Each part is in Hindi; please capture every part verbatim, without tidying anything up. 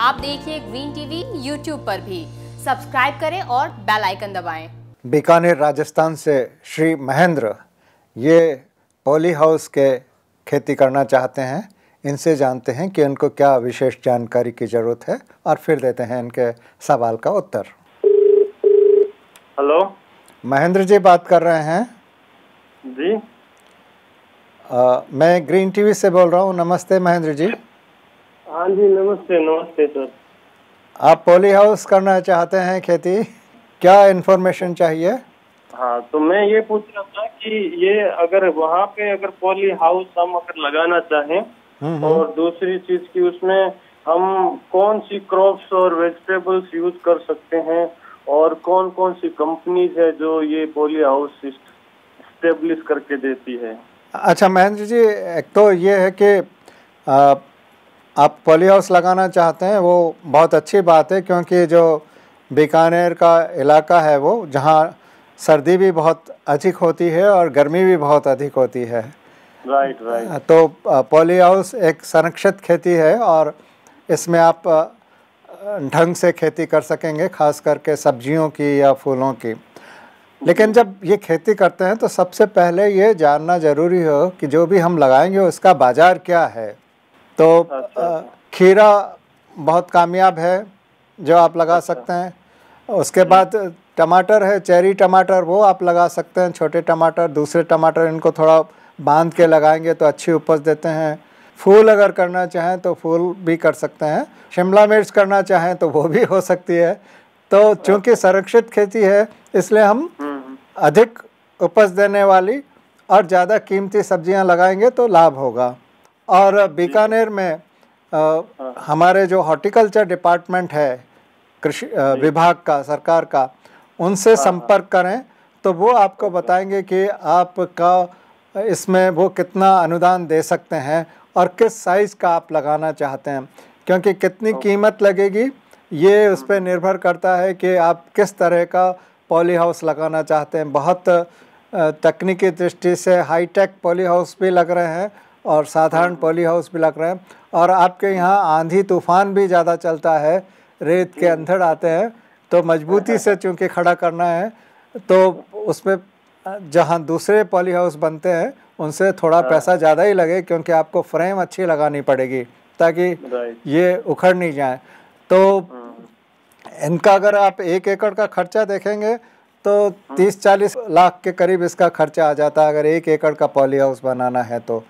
आप देखिए ग्रीन टीवी यूट्यूब पर भी। सब्सक्राइब करें और बेल आइकन दबाएं। बीकानेर राजस्थान से श्री महेंद्र ये पॉली हाउस के खेती करना चाहते हैं। इनसे जानते हैं कि उनको क्या विशेष जानकारी की ज़रूरत है और फिर देते हैं इनके सवाल का उत्तर। हेलो, महेंद्र जी बात कर रहे हैं जी। आ, मैं ग्रीन टीवी से बोल रहा हूँ। नमस्ते महेंद्र जी। हाँ जी, नमस्ते नमस्ते सर। आप पॉली हाउस करना चाहते हैं खेती, क्या इन्फॉर्मेशन चाहिए? हाँ, तो मैं ये पूछ रहा था कि ये अगर वहाँ पे अगर पॉली हाउस हम अगर लगाना चाहें और दूसरी चीज की उसमें हम कौन सी क्रॉप्स और वेजिटेबल्स यूज कर सकते हैं और कौन कौन सी कंपनीज है जो ये पॉली हाउस स्टेब्लिश करके देती है? अच्छा महेंद्र जी, एक तो ये है कि आ, आप पॉली हाउस लगाना चाहते हैं, वो बहुत अच्छी बात है, क्योंकि जो बीकानेर का इलाका है वो जहाँ सर्दी भी बहुत अधिक होती है और गर्मी भी बहुत अधिक होती है। Right right. तो पॉली हाउस एक संरक्षित खेती है और इसमें आप ढंग से खेती कर सकेंगे, खास करके सब्जियों की या फूलों की। लेकिन जब ये खेती करते हैं तो सबसे पहले ये जानना ज़रूरी हो कि जो भी हम लगाएंगे उसका बाज़ार क्या है। तो अच्छा। खीरा बहुत कामयाब है जो आप लगा अच्छा। सकते हैं। उसके बाद टमाटर है, चेरी टमाटर, वो आप लगा सकते हैं। छोटे टमाटर, दूसरे टमाटर, इनको थोड़ा बांध के लगाएंगे तो अच्छी उपज देते हैं। फूल अगर करना चाहें तो फूल भी कर सकते हैं। शिमला मिर्च करना चाहें तो वो भी हो सकती है। तो चूँकि संरक्षित खेती है इसलिए हम अधिक उपज देने वाली और ज़्यादा कीमती सब्जियां लगाएंगे तो लाभ होगा। और बीकानेर में आ, हमारे जो हॉर्टिकल्चर डिपार्टमेंट है कृषि विभाग का, सरकार का, उनसे संपर्क करें तो वो आपको बताएंगे कि आपका इसमें वो कितना अनुदान दे सकते हैं और किस साइज़ का आप लगाना चाहते हैं। क्योंकि कितनी कीमत लगेगी ये उस पर निर्भर करता है कि आप किस तरह का पॉली हाउस लगाना चाहते हैं। बहुत तकनीकी दृष्टि से हाईटेक पॉली हाउस भी लग रहे हैं और साधारण पॉली हाउस भी लग रहे हैं। और आपके यहाँ आंधी तूफान भी ज़्यादा चलता है, रेत के अंधड़ आते हैं, तो मजबूती से चूँकि खड़ा करना है तो उसमें जहाँ दूसरे पॉली हाउस बनते हैं उनसे थोड़ा पैसा ज़्यादा ही लगे, क्योंकि आपको फ्रेम अच्छी लगानी पड़ेगी ताकि ये उखड़ नहीं जाए। तो इनका अगर आप एक एकड़ का खर्चा देखेंगे तो तीस चालीस लाख के करीब इसका खर्चा आ जाता है अगर एक एकड़ का पॉली हाउस बनाना है तो।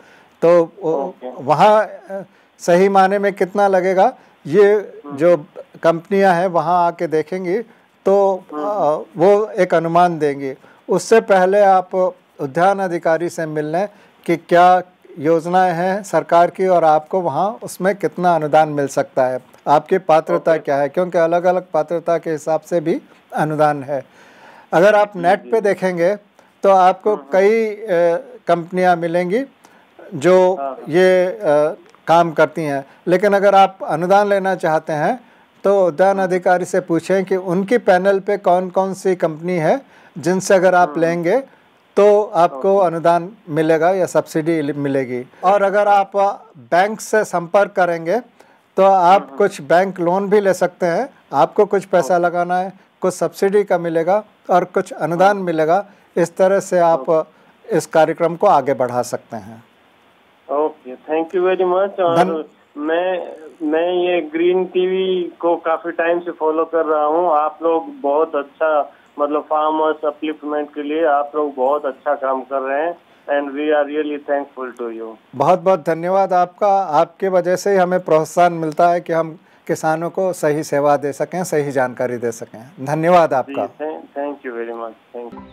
तो वहाँ सही माने में कितना लगेगा ये जो कंपनियां हैं वहाँ आके देखेंगी तो वो एक अनुमान देंगी। उससे पहले आप उद्यान अधिकारी से मिल लें कि क्या योजनाएं हैं सरकार की और आपको वहाँ उसमें कितना अनुदान मिल सकता है, आपकी पात्रता क्या है, क्योंकि अलग अलग पात्रता के हिसाब से भी अनुदान है। अगर आप नेट पे देखेंगे तो आपको कई कंपनियां मिलेंगी जो ये आ, काम करती हैं। लेकिन अगर आप अनुदान लेना चाहते हैं तो उद्यान अधिकारी से पूछें कि उनकी पैनल पे कौन कौन सी कंपनी है जिनसे अगर आप लेंगे तो आपको अनुदान मिलेगा या सब्सिडी मिलेगी। और अगर आप बैंक से संपर्क करेंगे तो आप कुछ बैंक लोन भी ले सकते हैं। आपको कुछ पैसा लगाना है, कुछ सब्सिडी का मिलेगा और कुछ अनुदान मिलेगा। इस तरह से आप इस कार्यक्रम को आगे बढ़ा सकते हैं। Okay, thank you very much. और मैं मैं ये ग्रीन टीवी को काफी टाइम से फॉलो कर रहा हूँ। आप लोग बहुत अच्छा, मतलब फार्मर्स अपलिफ्टमेंट के लिए आप लोग बहुत अच्छा काम कर रहे हैं and we are really thankful to you. बहुत बहुत धन्यवाद आपका। आपके वजह से ही हमें प्रोत्साहन मिलता है कि हम किसानों को सही सेवा दे सकें, सही जानकारी दे सकें। धन्यवाद आपका। Thank you very much. Thank you.